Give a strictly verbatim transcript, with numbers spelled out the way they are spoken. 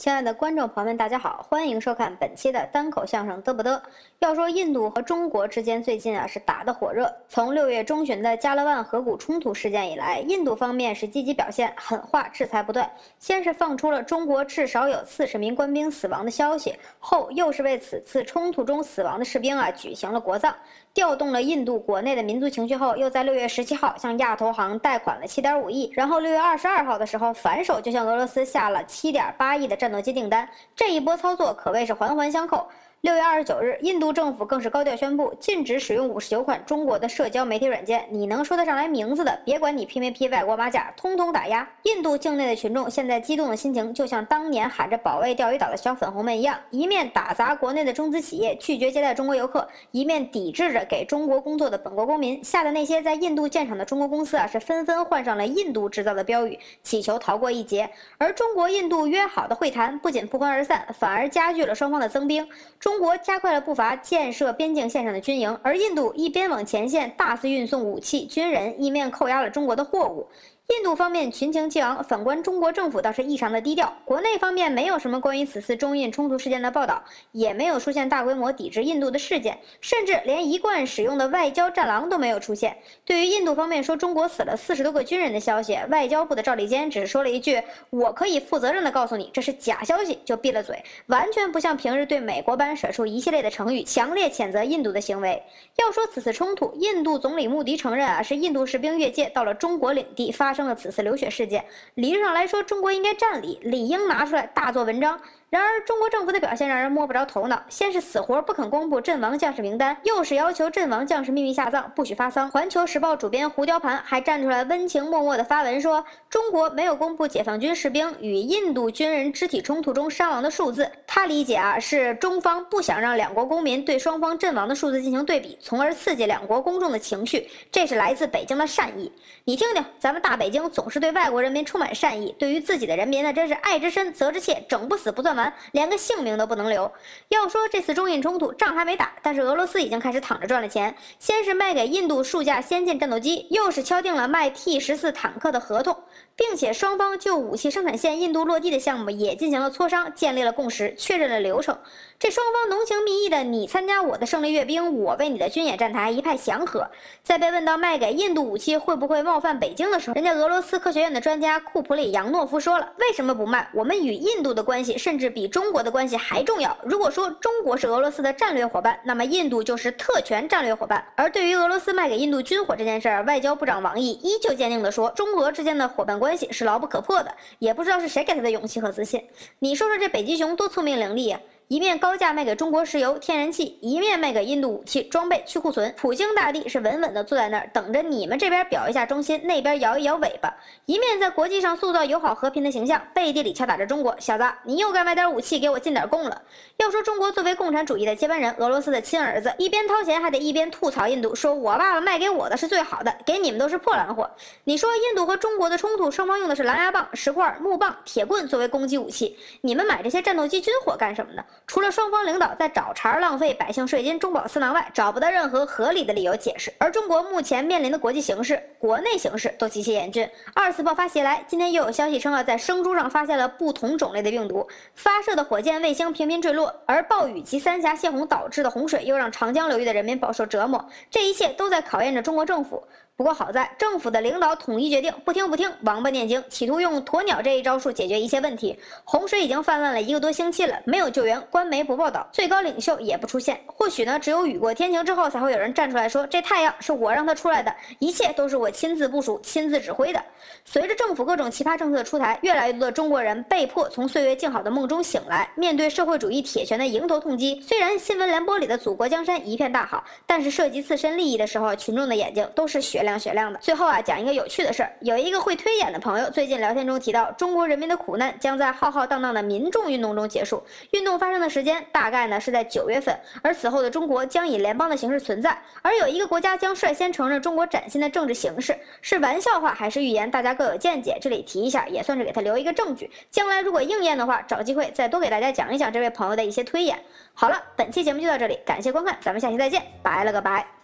亲爱的观众朋友们，大家好，欢迎收看本期的单口相声嘚不嘚。要说印度和中国之间最近啊是打得火热，从六月中旬的加勒万河谷冲突事件以来，印度方面是积极表现，狠话制裁不断。先是放出了中国至少有四十名官兵死亡的消息，后又是为此次冲突中死亡的士兵啊举行了国葬，调动了印度国内的民族情绪后，又在六月十七号向亚投行贷款了七点五亿，然后六月二十二号的时候反手就向俄罗斯下了七点八亿的战斗机订单，这一波操作可谓是环环相扣。六月二十九日，印度政府更是高调宣布禁止使用五十九款中国的社交媒体软件，你能说得上来名字的，别管你披没披外国马甲，通通打压。印度境内的群众现在激动的心情，就像当年喊着保卫钓鱼岛的小粉红们一样，一面打砸国内的中资企业，拒绝接待中国游客，一面抵制着给中国工作的本国公民，吓得那些在印度建厂的中国公司啊，是纷纷换上了印度制造的标语，祈求逃过一劫。而中国印度约好的会谈不仅不欢而散，反而加剧了双方的增兵。中国加快了步伐，建设边境线上的军营，而印度一边往前线大肆运送武器、军人，一面扣押了中国的货物。印度方面群情激昂，反观中国政府倒是异常的低调。国内方面没有什么关于此次中印冲突事件的报道，也没有出现大规模抵制印度的事件，甚至连一贯使用的外交战狼都没有出现。对于印度方面说中国死了四十多个军人的消息，外交部的赵立坚只是说了一句：“我可以负责任的告诉你，这是假消息”，就闭了嘴，完全不像平日对美国般甩出一系列的成语，强烈谴责印度的行为。要说此次冲突，印度总理穆迪承认啊，是印度士兵越界到了中国领地发生了此次流血事件，理论上来说，中国应该占理，理应拿出来大做文章。然而，中国政府的表现让人摸不着头脑，先是死活不肯公布阵亡将士名单，又是要求阵亡将士秘密下葬，不许发丧。环球时报主编胡雕盘还站出来温情脉脉的发文说，中国没有公布解放军士兵与印度军人肢体冲突中伤亡的数字，他理解啊是中方不想让两国公民对双方阵亡的数字进行对比，从而刺激两国公众的情绪，这是来自北京的善意。你听听，咱们大北京总是对外国人民充满善意，对于自己的人民呢，真是爱之深责之切，整不死不算完。连个性命都不能留。要说这次中印冲突仗还没打，但是俄罗斯已经开始躺着赚了钱，先是卖给印度数架先进战斗机，又是敲定了卖 T 十四 坦克的合同，并且双方就武器生产线印度落地的项目也进行了磋商，建立了共识，确认了流程。这双方浓情蜜意的你参加我的胜利阅兵，我为你的军演站台，一派祥和。在被问到卖给印度武器会不会冒犯北京的时候，人家俄罗斯科学院的专家库普里扬诺夫说了，为什么不卖？我们与印度的关系甚至比中国的关系还重要。如果说中国是俄罗斯的战略伙伴，那么印度就是特权战略伙伴。而对于俄罗斯卖给印度军火这件事儿，外交部长王毅依旧坚定地说，中俄之间的伙伴关系是牢不可破的。也不知道是谁给他的勇气和自信。你说说这北极熊多聪明伶俐呀！一面高价卖给中国石油、天然气，一面卖给印度武器装备去库存。普京大帝是稳稳地坐在那儿，等着你们这边表一下忠心，那边摇一摇尾巴。一面在国际上塑造友好和平的形象，背地里敲打着中国，小子，你又该买点武器给我进点贡了。要说中国作为共产主义的接班人，俄罗斯的亲儿子，一边掏钱还得一边吐槽印度，说我爸爸卖给我的是最好的，给你们都是破烂货。你说印度和中国的冲突，双方用的是狼牙棒、石块、木棒、铁棍作为攻击武器，你们买这些战斗机军火干什么呢？除了双方领导在找茬浪费百姓税金、中饱私囊外，找不到任何合理的理由解释。而中国目前面临的国际形势、国内形势都极其严峻，二次爆发袭来，今天又有消息称啊，在生猪上发现了不同种类的病毒，发射的火箭、卫星频频坠落，而暴雨及三峡泄洪导致的洪水又让长江流域的人民饱受折磨，这一切都在考验着中国政府。不过好在政府的领导统一决定，不听不听，王八念经，企图用鸵鸟这一招数解决一切问题。洪水已经泛滥了一个多星期了，没有救援，官媒不报道，最高领袖也不出现。或许呢，只有雨过天晴之后，才会有人站出来说，这太阳是我让它出来的，一切都是我亲自部署、亲自指挥的。随着政府各种奇葩政策出台，越来越多的中国人被迫从岁月静好的梦中醒来，面对社会主义铁拳的迎头痛击。虽然新闻联播里的祖国江山一片大好，但是涉及自身利益的时候，群众的眼睛都是雪亮雪亮的。最后啊，讲一个有趣的事儿，有一个会推演的朋友最近聊天中提到，中国人民的苦难将在浩浩荡荡的民众运动中结束。运动发生的时间大概呢是在九月份，而此后的中国将以联邦的形式存在。而有一个国家将率先承认中国崭新的政治形势，是玩笑话还是预言，大家各有见解。这里提一下，也算是给他留一个证据。将来如果应验的话，找机会再多给大家讲一讲这位朋友的一些推演。好了，本期节目就到这里，感谢观看，咱们下期再见，拜了个拜。